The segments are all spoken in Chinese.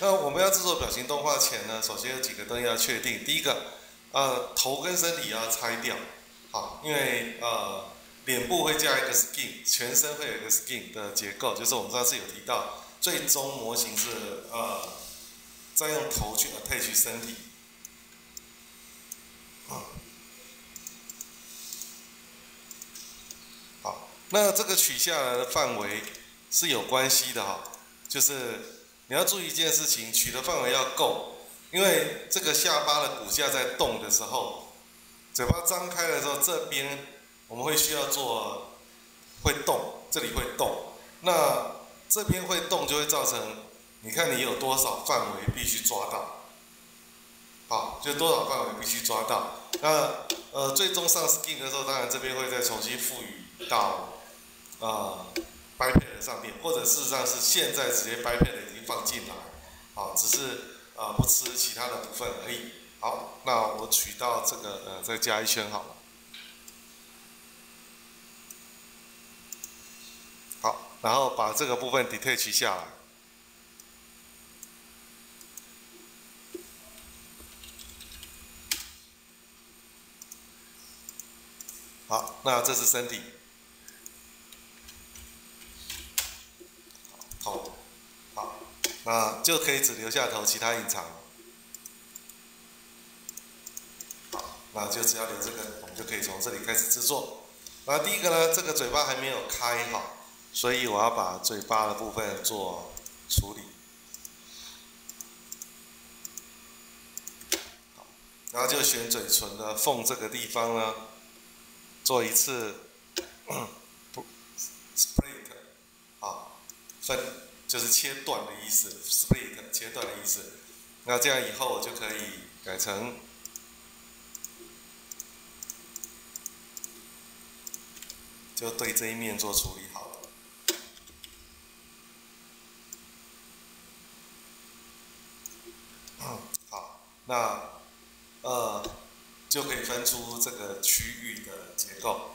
那我们要制作表情动画前呢，首先有几个东西要确定。第一个，头跟身体要拆掉，好，因为脸部会加一个 skin， 全身会有一个 skin 的结构，就是我们上次有提到，最终模型是再用头去 attach 身体。好，那这个取下来的范围是有关系的哈，就是你要注意一件事情，取的范围要够，因为这个下巴的骨架在动的时候，嘴巴张开的时候，这边我们会需要做会动，这里会动，那这边会动就会造成，你看你有多少范围必须抓到，好，就多少范围必须抓到。那最终上 skin 的时候，当然这边会再重新赋予到bypass 上面，或者事实上是现在直接 bypass 已经放进来，好，只是不吃其他的部分而已。好，那我取到这个再加一圈好了。好，然后把这个部分 detach 下来。好，那这是身体。头，好，那就可以只留下头，其他隐藏。好，那就只要留这个，我们就可以从这里开始制作。那第一个呢，这个嘴巴还没有开好，所以我要把嘴巴的部分做处理。好，然后就选嘴唇的缝这个地方呢，做一次split， 好，分就是切断的意思 ，split 切断的意思。那这样以后我就可以改成就对这一面做处理好了。好，那就可以分出这个区域的结构，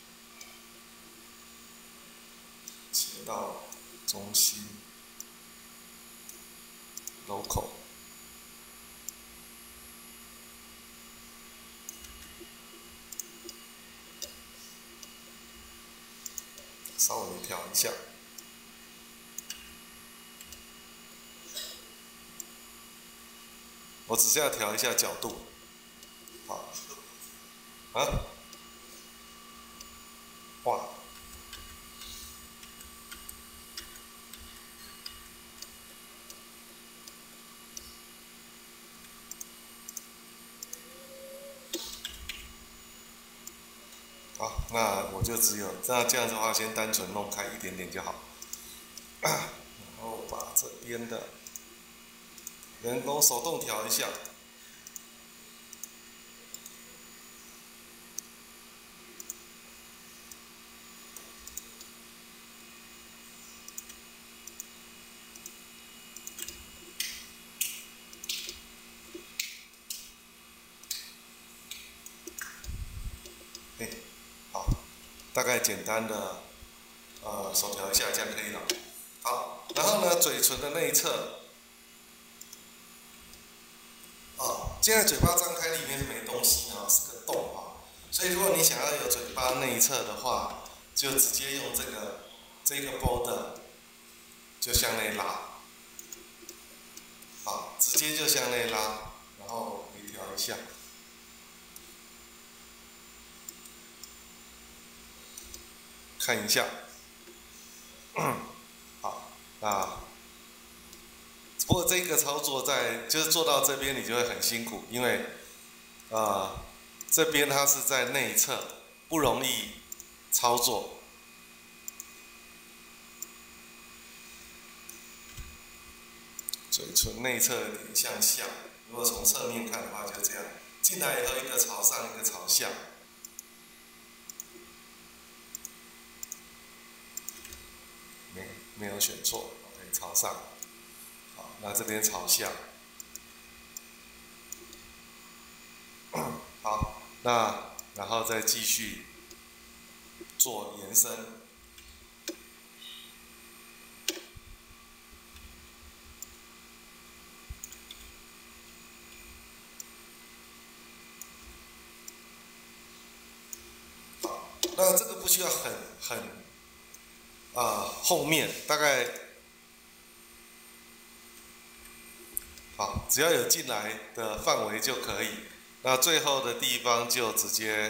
切到中心 local。稍微调一下，我只是要调一下角度，好，哇，好，那我就只有那这样子的话，先单纯弄开一点点就好，然后把这边的人工手动调一下。好，大概简单的手调一下，这样可以了。好，然后呢，嘴唇的内侧，现在嘴巴张开，里面是没东西啊，是个洞啊。所以如果你想要有嘴巴内侧的话，就直接用这个 border 就向内拉，好，直接就向内拉，然后微调一下。看一下，好，那不过这个操作就是做到这边你就会很辛苦，因为这边它是在内侧，不容易操作。嘴唇内侧有点向下，如果从侧面看的话就这样，进来以后一个朝上，一个朝下。没有选错 ，OK， 朝上，好，那这边朝下，好，那然后再继续做延伸， 那这个不需要很后面大概好，只要有进来的范围就可以。那最后的地方就直接，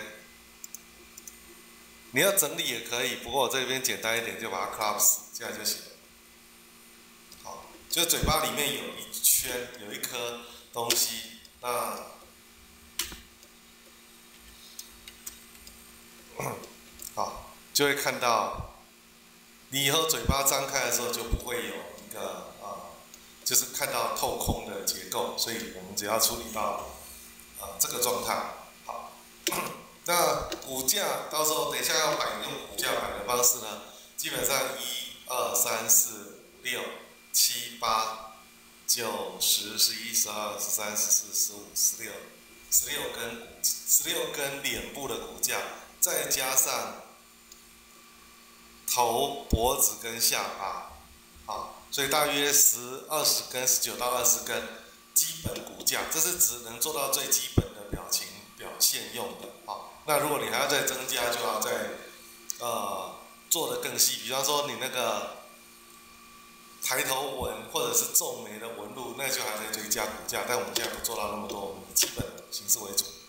你要整理也可以，不过我这边简单一点，就把它 crop 死，这样就行了。好，就嘴巴里面有一圈，有一颗东西，那好，就会看到，你以后嘴巴张开的时候就不会有一个就是看到透空的结构，所以我们只要处理到这个状态。好，那骨架到时候等一下要摆用骨架摆的方式呢，基本上1、2、3、4、5、6、7、8、9、10、11、12、13、14、15、16根脸部的骨架，再加上头、脖子跟下巴，好，所以大约20根、19到20根基本骨架，这是只能做到最基本的表现用的。好，那如果你还要再增加，就要再做得更细，比方说你那个抬头纹或者是皱眉的纹路，那就还得追加骨架，但我们现在不做到那么多，我们以基本的形式为主。